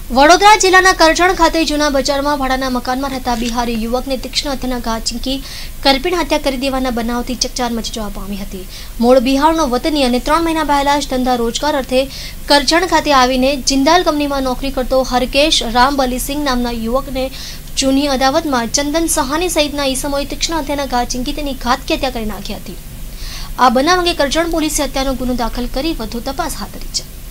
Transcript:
વડોદરા જિલ્લાના કરજણ ખાતે જૂના બજારમાં ભાડાના મકાનમાં રહેતા બિહારી યુવકને તીક્ષ્ણ હથિયારના ઘા ઝીંકી કરપીણ હત્યા કરી દેવાના બનાવથી ચકચાર મચી જવા પામી હતી। મૂળ બિહારનો વતની અને 3 મહિના પહેલા જ ધંધા રોજગાર અર્થે કરજણ ખાતે આવીને જિંદાલ કંપનીમાં નોકરી કરતો હરકેશ રામબલીસિંહ નામના યુવકને જૂની અદાવતમાં ચંદન સહાની સહિતના ઈસમોએ તીક્ષ્ણ હત્યાના ઘા ઝીંકી તેની ઘાતકી હત્યા કરી નાખી હતી। આ બનાવ અંગે કરજણ પોલીસે હત્યાનો ગુનો દાખલ કરી વધુ તપાસ હાથ ધરી છે।